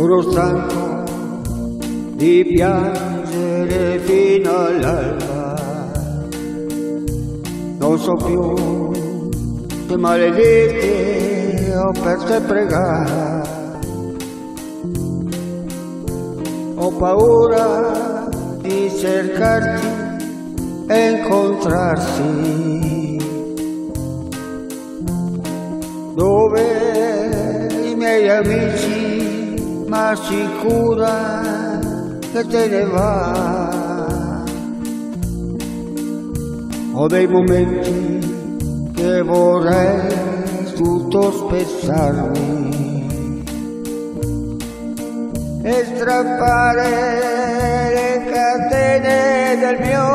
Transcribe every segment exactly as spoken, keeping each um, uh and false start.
Sono stanco di piangere fino all'alba, non so più che maledette ho per te pregare. Ho paura di cercarti e incontrarti dove i miei amici m'assicurano che te ne va. Ho dei momenti che vorrei tutto spezzarmi e strappare le catene del mio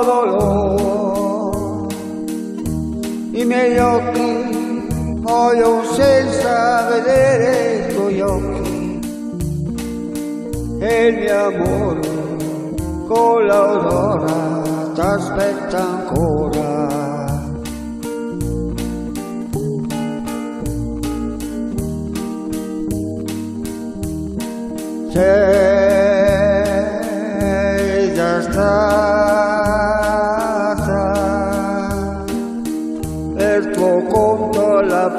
dolore. I miei occhi muoiono senza vedere i tuoi occhi e il mio amore con l'aurora t'aspetta ancora. Sei già stata per tuo conto alla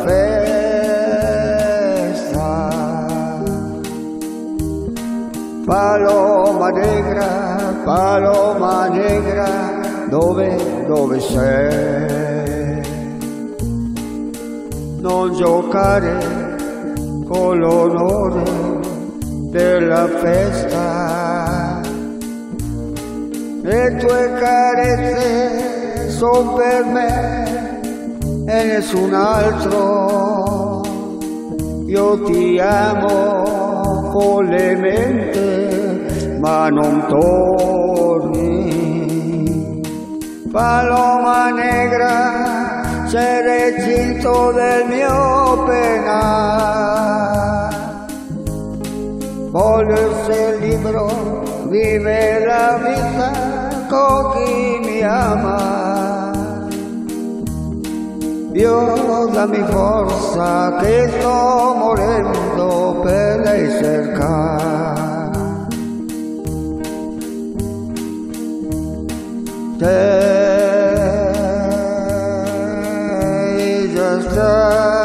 festa, paloma negra, paloma negra, dove, dove sei? Non giocare con l'onore della festa, le tue carezze son per me e nessun altro. Io ti amo follemente ma non torni. Paloma negra, sei recinto del mio penare. Voglio essere libero, vive la vita con chi mi ama. Dio dammi forza che sto morendo per lei cercare. Sei già stato